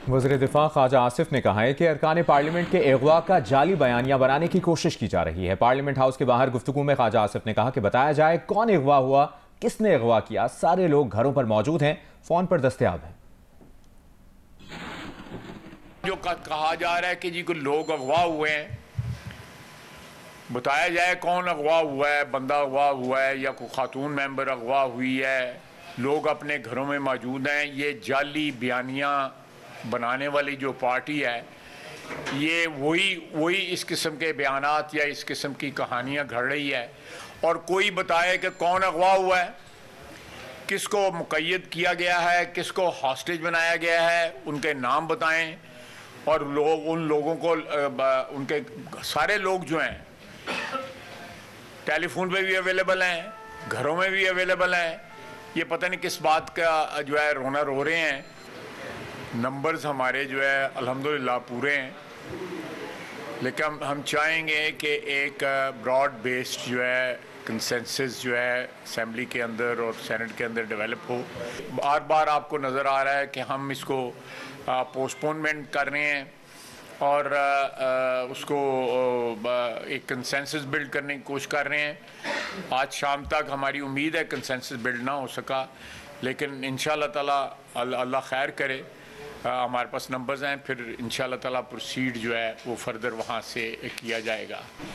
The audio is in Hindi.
वज़ीर दिफा ख्वाजा आसिफ ने कहा है कि अरकान पार्लियामेंट के अगवा का जाली बयानिया बनाने की कोशिश की जा रही है। पार्लियामेंट हाउस के बाहर गुफ्तगू में ख्वाजा आसिफ ने कहा कि बताया जाए कौन अगवा हुआ, किसने अगवा किया। सारे लोग घरों पर मौजूद हैं, फोन पर दस्तयाब हैं। जो कहा जा रहा है कि जी कोई लोग अगवा हुए हैं, बताया जाए कौन अगवा हुआ है। बंदा अगवा हुआ है या कोई खातून मेंबर अगवा हुई है, लोग अपने घरों में मौजूद हैं। ये जाली बयानिया बनाने वाली जो पार्टी है, ये वही इस किस्म के बयानात या इस किस्म की कहानियाँ घड़ रही है। और कोई बताए कि कौन अगवा हुआ है, किसको मुक़य्यद किया गया है, किसको हॉस्टेज बनाया गया है, उनके नाम बताएं। और लोग उन लोगों को उनके सारे लोग जो हैं टेलीफोन पे भी अवेलेबल हैं, घरों में भी अवेलेबल हैं। ये पता नहीं किस बात का जो है रोना रो रहे हैं। नंबर्स हमारे जो है अल्हम्दुलिल्लाह पूरे हैं, लेकिन हम चाहेंगे कि एक ब्रॉड बेस्ड जो है कंसेंसस जो है असेंबली के अंदर और सेनेट के अंदर डेवलप हो। बार बार आपको नज़र आ रहा है कि हम इसको पोस्टपोनमेंट कर रहे हैं और उसको एक कंसेंसस बिल्ड करने की कोशिश कर रहे हैं। आज शाम तक हमारी उम्मीद है कंसेंसस बिल्ड ना हो सका, लेकिन इंशाअल्लाह ताला अल्लाह खैर करे। हमारे पास नंबर्स हैं, फिर इंशाअल्लाह ताला प्रोसीड जो है वो फर्दर वहाँ से किया जाएगा।